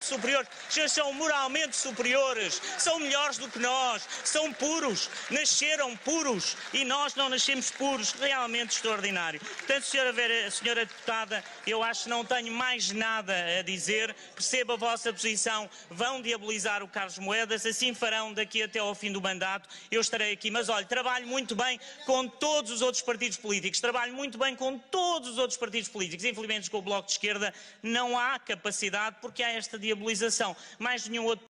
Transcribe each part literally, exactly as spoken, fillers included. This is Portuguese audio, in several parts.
superiores, os senhores são moralmente superiores, são melhores do que nós, são puros, nasceram puros e nós não nascemos puros, realmente extraordinário. Portanto, senhora, Vera, senhora deputada, eu acho que não tenho mais nada a dizer, percebo a vossa posição, vão diabolizar o Carlos Moedas, assim farão daqui até ao fim do mandato, eu estarei aqui, mas olha, trabalho muito bem com todos os outros partidos políticos, trabalho muito bem com todos os outros partidos políticos, infelizmente com o Bloco de Esquerda não há capacidade porque há esta diabolização, mais nenhum outro.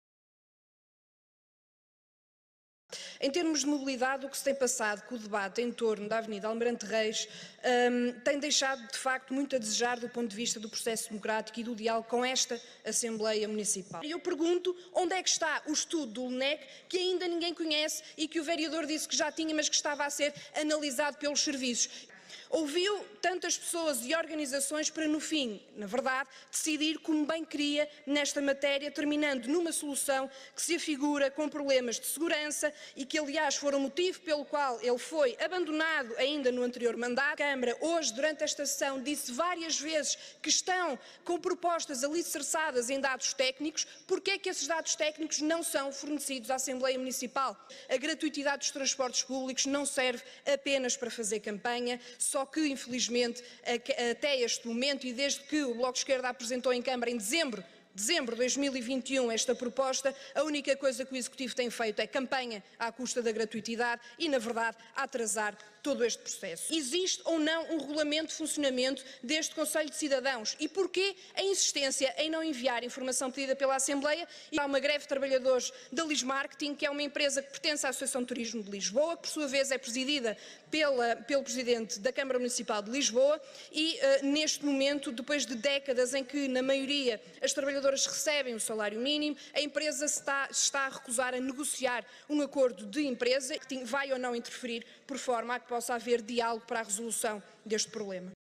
Em termos de mobilidade, o que se tem passado com o debate em torno da Avenida Almirante Reis um, tem deixado, de facto, muito a desejar do ponto de vista do processo democrático e do diálogo com esta Assembleia Municipal. E eu pergunto onde é que está o estudo do L N E C que ainda ninguém conhece e que o vereador disse que já tinha, mas que estava a ser analisado pelos serviços. Ouviu tantas pessoas e organizações para, no fim, na verdade, decidir como bem queria nesta matéria, terminando numa solução que se afigura com problemas de segurança e que, aliás, foram o motivo pelo qual ele foi abandonado ainda no anterior mandato. A Câmara, hoje, durante esta sessão, disse várias vezes que estão com propostas alicerçadas em dados técnicos. Porque é que esses dados técnicos não são fornecidos à Assembleia Municipal? A gratuitidade dos transportes públicos não serve apenas para fazer campanha, só que, infelizmente, até este momento e desde que o Bloco de Esquerda apresentou em Câmara em dezembro, dezembro de dois mil e vinte e um esta proposta, a única coisa que o Executivo tem feito é campanha à custa da gratuitidade e, na verdade, a atrasar todo este processo. Existe ou não um regulamento de funcionamento deste Conselho de Cidadãos? E porquê a insistência em não enviar informação pedida pela Assembleia? E há uma greve de trabalhadores da Lismarketing, que é uma empresa que pertence à Associação de Turismo de Lisboa, que por sua vez é presidida pela, pelo Presidente da Câmara Municipal de Lisboa e, uh, neste momento, depois de décadas em que, na maioria, as trabalhadoras recebem o salário mínimo, a empresa está, está a recusar a negociar um acordo de empresa que vai ou não interferir por forma a que possa haver diálogo para a resolução deste problema.